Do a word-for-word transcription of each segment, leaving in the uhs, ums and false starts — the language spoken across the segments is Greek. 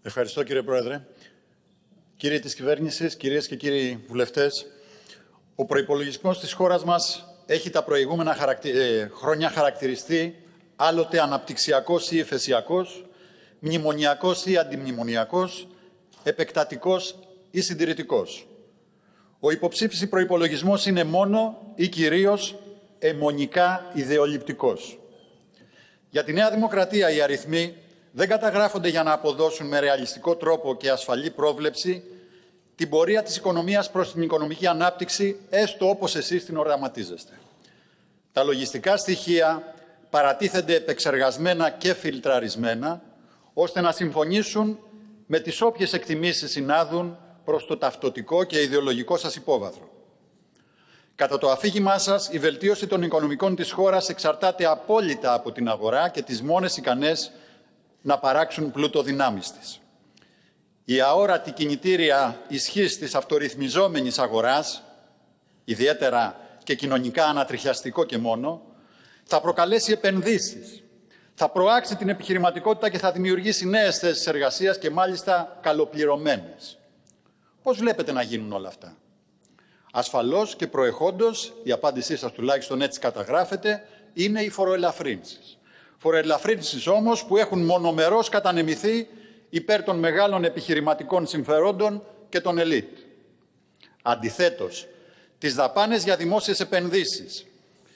Ευχαριστώ, κύριε Πρόεδρε. Κύριοι της κυβέρνησης, κυρίες και κύριοι βουλευτές, ο προϋπολογισμός της χώρας μας έχει τα προηγούμενα χαρακτη... ε, χρόνια χαρακτηριστεί άλλοτε αναπτυξιακός ή εφεσιακός, μνημονιακός ή αντιμνημονιακός, επεκτατικός ή συντηρητικός. Ο υποψήφιος προϋπολογισμός είναι μόνο ή κυρίως αιμονικά ιδεολειπτικός. Για τη Νέα Δημοκρατία οι αριθμοί δεν καταγράφονται για να αποδώσουν με ρεαλιστικό τρόπο και ασφαλή πρόβλεψη την πορεία της οικονομίας προς την οικονομική ανάπτυξη, έστω όπως εσείς την οραματίζεστε. Τα λογιστικά στοιχεία παρατίθενται επεξεργασμένα και φιλτραρισμένα, ώστε να συμφωνήσουν με τις όποιες εκτιμήσεις συνάδουν προς το ταυτοτικό και ιδεολογικό σας υπόβαθρο. Κατά το αφήγημά σας, η βελτίωση των οικονομικών της χώρας εξαρτάται απόλυτα από την αγορά και τις μόνες ικανές να παράξουν πλούτο δυνάμεις της. Η αόρατη κινητήρια ισχύς της αυτορυθμιζόμενης αγοράς, ιδιαίτερα και κοινωνικά ανατριχιαστικό και μόνο, θα προκαλέσει επενδύσεις, θα προάξει την επιχειρηματικότητα και θα δημιουργήσει νέες θέσεις εργασίας και μάλιστα καλοπληρωμένες. Πώς βλέπετε να γίνουν όλα αυτά? Ασφαλώς και προεχόντως, η απάντησή σας τουλάχιστον έτσι καταγράφεται, είναι οι φοροελαφρύνσεις. Φοροελαφρύνσεις όμως που έχουν μονομερώς κατανεμηθεί υπέρ των μεγάλων επιχειρηματικών συμφερόντων και των ελίτ. Αντιθέτως, τις δαπάνες για δημόσιες επενδύσεις,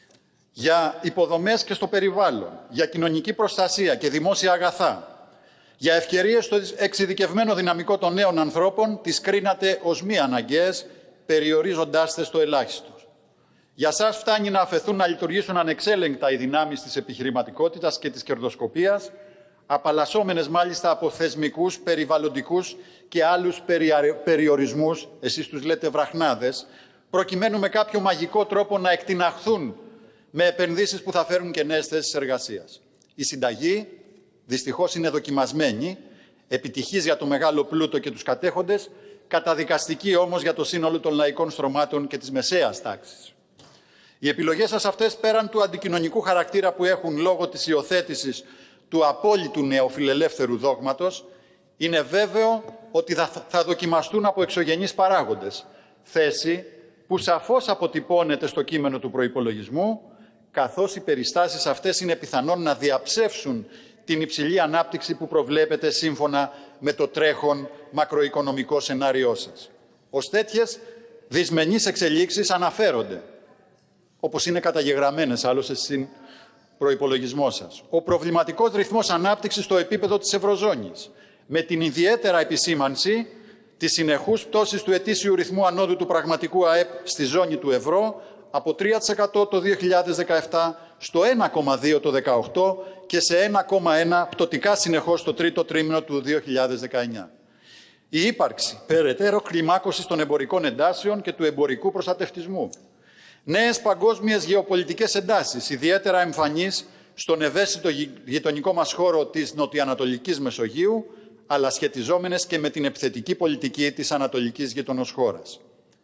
για υποδομές και στο περιβάλλον, για κοινωνική προστασία και δημόσια αγαθά, για ευκαιρίες στο εξειδικευμένο δυναμικό των νέων ανθρώπων, τις κρίνατε ως μη αναγκαίες, περιορίζοντάς τες στο ελάχιστο. Για σας φτάνει να αφαιθούν να λειτουργήσουν ανεξέλεγκτα οι δυνάμεις της επιχειρηματικότητας και της κερδοσκοπίας, απαλλασσόμενες μάλιστα από θεσμικούς, περιβαλλοντικούς και άλλους περιορισμούς, εσείς τους λέτε βραχνάδες, προκειμένου με κάποιο μαγικό τρόπο να εκτιναχθούν με επενδύσεις που θα φέρουν και νέες θέσεις εργασίας. Η συνταγή, δυστυχώς, είναι δοκιμασμένη, επιτυχής για το μεγάλο πλούτο και τους κατέχοντες, καταδικαστική όμως για το σύνολο των λαϊκών στρωμάτων και της μεσαίας τάξης. Οι επιλογές σας αυτές, πέραν του αντικοινωνικού χαρακτήρα που έχουν λόγω της υιοθέτησης του απόλυτου νεοφιλελεύθερου δόγματος, είναι βέβαιο ότι θα δοκιμαστούν από εξωγενείς παράγοντες, θέση που σαφώς αποτυπώνεται στο κείμενο του προϋπολογισμού, καθώς οι περιστάσεις αυτές είναι πιθανόν να διαψεύσουν την υψηλή ανάπτυξη που προβλέπεται σύμφωνα με το τρέχον μακροοικονομικό σενάριό σας. Ως τέτοιες δυσμενείς εξελίξεις αναφέρονται, όπως είναι καταγεγραμμένες άλλωστε στην προϋπολογισμό σας. Ο προβληματικός ρυθμός ανάπτυξης στο επίπεδο της Ευρωζώνης, με την ιδιαίτερα επισήμανση της συνεχούς πτώσης του ετήσιου ρυθμού ανόδου του πραγματικού ΑΕΠ στη ζώνη του ευρώ από τρία τοις εκατό το δύο χιλιάδες δεκαεπτά στο ένα κόμμα δύο το δύο χιλιάδες δεκαοκτώ και σε ένα κόμμα ένα πτωτικά συνεχώς το τρίτο τρίμηνο του δύο χιλιάδες δεκαεννιά. Η ύπαρξη περαιτέρω κλιμάκωσης των εμπορικών εντάσεων και του εμπορικού προστατευτισμού. Νέες παγκόσμιες γεωπολιτικές εντάσεις, ιδιαίτερα εμφανείς στον ευαίσθητο γειτονικό μας χώρο της νοτιοανατολικής Μεσογείου, αλλά σχετιζόμενες και με την επιθετική πολιτική της ανατολικής γειτονός χώρας.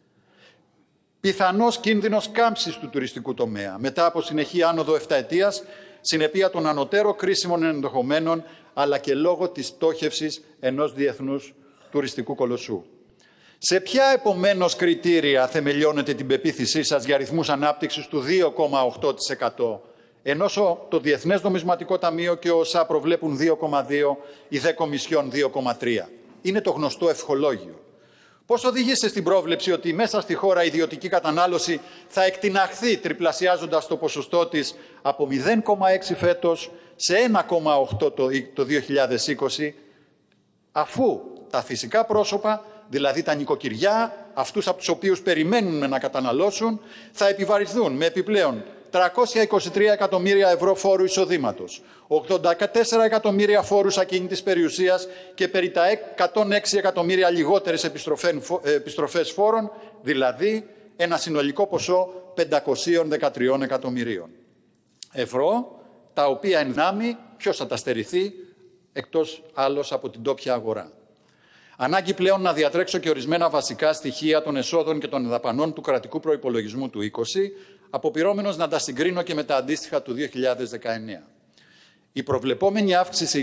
Πιθανός κίνδυνος κάμψης του τουριστικού τομέα, μετά από συνεχή άνοδο επταετίας, συνεπία των ανωτέρω κρίσιμων ενδεχομένων, αλλά και λόγω της πτώχευσης ενός διεθνούς τουριστικού κολοσσού. Σε ποια επομένως κριτήρια θεμελιώνεται την πεποίθησή σας για ρυθμούς ανάπτυξης του δύο κόμμα οκτώ τοις εκατό, ενώ το Διεθνές Νομισματικό Ταμείο και ο ΩΣΑ προβλέπουν δύο κόμμα δύο, η ΔΕ Κομισιόν δύο κόμμα τρία. Είναι το γνωστό ευχολόγιο. Πώς οδηγήσετε στην πρόβλεψη ότι μέσα στη χώρα η ιδιωτική κατανάλωση θα εκτιναχθεί τριπλασιάζοντας το ποσοστό της από μηδέν κόμμα έξι φέτος σε ένα κόμμα οκτώ το δύο χιλιάδες είκοσι, αφού τα φυσικά πρόσωπα, δηλαδή τα νοικοκυριά, αυτούς από τους οποίους περιμένουν να καταναλώσουν, θα επιβαρυνθούν με επιπλέον τριακόσια είκοσι τρία εκατομμύρια ευρώ φόρου εισοδήματος, ογδόντα τέσσερα εκατομμύρια φόρους ακίνητης περιουσίας και περί τα εκατόν έξι εκατομμύρια λιγότερες επιστροφές φόρων, δηλαδή ένα συνολικό ποσό πεντακόσια δεκατρία εκατομμυρίων ευρώ, τα οποία εν δυνάμει ποιος θα τα στερηθεί εκτός άλλος από την τόπια αγορά. Ανάγκη πλέον να διατρέξω και ορισμένα βασικά στοιχεία των εσόδων και των δαπανών του κρατικού προϋπολογισμού του είκοσι, αποπειρώμενος να τα συγκρίνω και με τα αντίστοιχα του δύο χιλιάδες δεκαεννέα. Η προβλεπόμενη αύξηση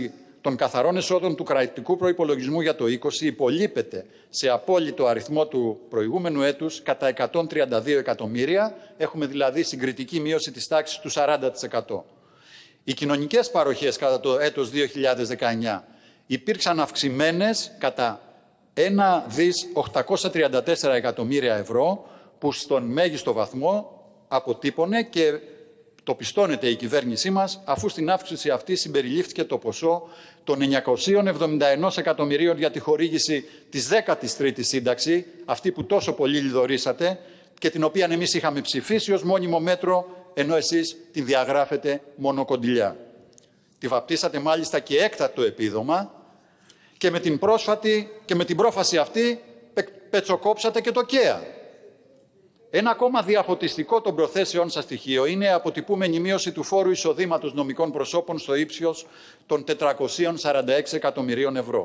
των καθαρών εσόδων του κρατικού προϋπολογισμού για το είκοσι υπολείπεται σε απόλυτο αριθμό του προηγούμενου έτους κατά εκατόν τριάντα δύο εκατομμύρια. Έχουμε δηλαδή συγκριτική μείωση της τάξης του σαράντα τοις εκατό. Οι κοινωνικές παροχές κατά το έτος δύο χιλιάδες δεκαεννιά υπήρξαν αυξημένες κατά ένα δις οκτακόσια τριάντα τέσσερα εκατομμύρια ευρώ, που στον μέγιστο βαθμό αποτύπωνε και το πιστώνεται η κυβέρνησή μας, αφού στην αύξηση αυτή συμπεριλήφθηκε το ποσό των εννιακοσίων εβδομήντα ένα εκατομμυρίων για τη χορήγηση της δέκατης τρίτης σύνταξη, αυτή που τόσο πολύ λιδωρήσατε και την οποία εμείς είχαμε ψηφίσει ως μόνιμο μέτρο, ενώ εσείς την διαγράφετε μόνο κοντιλιά. Τη βαπτίσατε μάλιστα και έκτακτο επίδομα και με την πρόσφατη και με την πρόφαση αυτή πε, πετσοκόψατε και το ΚΕΑ. Ένα ακόμα διαφωτιστικό των προθέσεών σας στοιχείο είναι η αποτυπούμενη μείωση του φόρου εισοδήματος νομικών προσώπων στο ύψος των τετρακοσίων σαράντα έξι εκατομμυρίων ευρώ.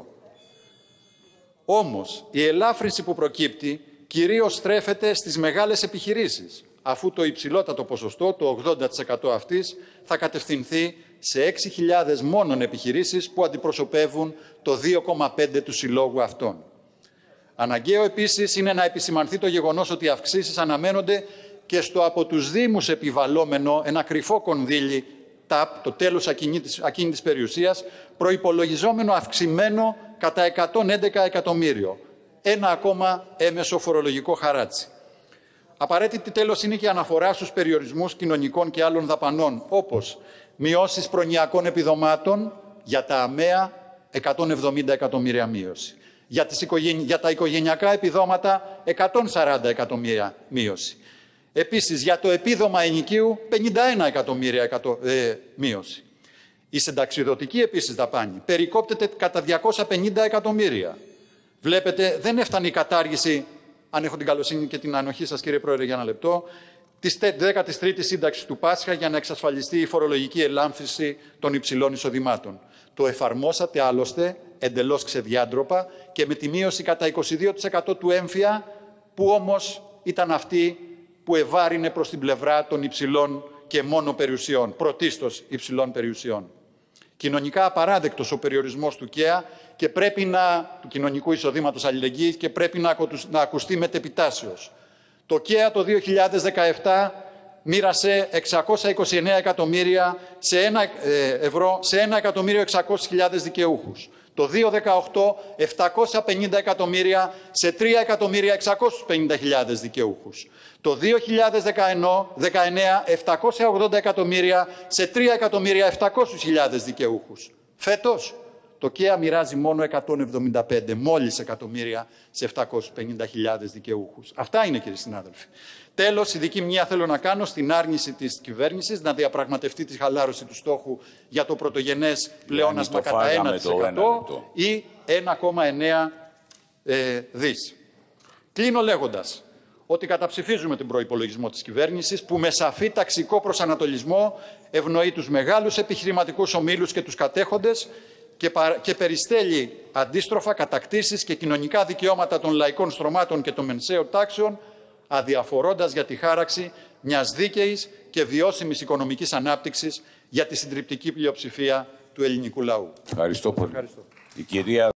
Όμως, η ελάφρυνση που προκύπτει κυρίως στρέφεται στις μεγάλες επιχειρήσεις, αφού το υψηλότατο ποσοστό, το ογδόντα τοις εκατό αυτής, θα κατευθυνθεί σε έξι χιλιάδες μόνον επιχειρήσεις που αντιπροσωπεύουν το δύο κόμμα πέντε τοις εκατό του συλλόγου αυτών. Αναγκαίο επίσης είναι να επισημανθεί το γεγονός ότι οι αυξήσεις αναμένονται και στο από τους Δήμους επιβαλλόμενο ένα κρυφό κονδύλι, ΤΑΠ, το τέλος ακίνητης, ακίνητης περιουσίας, προϋπολογιζόμενο αυξημένο κατά εκατόν έντεκα εκατομμύριο. Ένα ακόμα έμεσο φορολογικό χαράτσι. Απαραίτητη τέλος είναι και η αναφορά στους περιορισμούς κοινωνικών και άλλων δαπανών, όπως μειώσεις προνοιακών επιδομάτων για τα ΑΜΕΑ, εκατόν εβδομήντα εκατομμύρια μείωση. Για, τις οικογένει... για τα οικογενειακά επιδόματα, εκατόν σαράντα εκατομμύρια μείωση. Επίσης, για το επίδομα ενοικίου, πενήντα ένα εκατομμύρια εκατο... ε, μείωση. Η συνταξιδοτική επίσης δαπάνη περικόπτεται κατά διακόσια πενήντα εκατομμύρια. Βλέπετε, δεν έφτανε η κατάργηση, αν έχω την καλοσύνη και την ανοχή σας, κύριε Πρόεδρε, για ένα λεπτό, της δέκατης τρίτης σύνταξης του Πάσχα για να εξασφαλιστεί η φορολογική ελάμφιση των υψηλών εισοδημάτων. Το εφαρμόσατε άλλωστε εντελώς ξεδιάντροπα και με τη μείωση κατά είκοσι δύο τοις εκατό του έμφυα, που όμως ήταν αυτή που ευάρυνε προς την πλευρά των υψηλών και μόνο περιουσιών, πρωτίστως υψηλών περιουσιών. Κοινωνικά απαράδεκτος ο περιορισμός του ΚΕΑ και πρέπει να, του κοινωνικού εισοδήματος αλληλεγγύης, και πρέπει να, να ακουστεί μετεπιτάσεως. Το ΚΕΑ το δύο χιλιάδες δεκαεπτά μοίρασε εξακόσια είκοσι εννέα εκατομμύρια σε ένα, ε, ευρώ σε ένα εκατομμύριο εξακόσιες χιλιάδες δικαιούχους. Το δύο χιλιάδες δεκαοκτώ επτακόσια πενήντα εκατομμύρια σε τρία εκατομμύρια εξακόσιες πενήντα χιλιάδες δικαιούχους. Το δύο χιλιάδες δεκαεννέα επτακόσια ογδόντα εκατομμύρια σε τρία εκατομμύρια επτακόσιες χιλιάδες δικαιούχους. Φέτος το ΚΕΑ μοιράζει μόνο εκατόν εβδομήντα πέντε μόλις εκατομμύρια σε επτακόσιες πενήντα χιλιάδες δικαιούχους. Αυτά είναι, κύριοι συνάδελφοι. Τέλος, ειδική μνήμα θέλω να κάνω στην άρνηση της κυβέρνησης να διαπραγματευτεί τη χαλάρωση του στόχου για το πρωτογενές πλεόνασμα κατά ένα τοις εκατό ή ένα κόμμα εννέα ε, δις. Κλείνω λέγοντας ότι καταψηφίζουμε τον προϋπολογισμό της κυβέρνησης, που με σαφή ταξικό προσανατολισμό ευνοεί τους μεγάλους επιχειρηματικούς ομίλους και τους κατέχοντες και, πα, και περιστέλει αντίστροφα κατακτήσεις και κοινωνικά δικαιώματα των λαϊκών στρωμάτων και των μεσαίων τάξεων, αδιαφορώντας για τη χάραξη μιας δίκαιης και βιώσιμης οικονομικής ανάπτυξης για τη συντριπτική πλειοψηφία του ελληνικού λαού. Ευχαριστώ πολύ. Ευχαριστώ. Η κυρία...